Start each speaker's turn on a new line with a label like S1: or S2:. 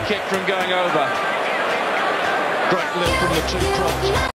S1: kick from going over. Great lift from the two props.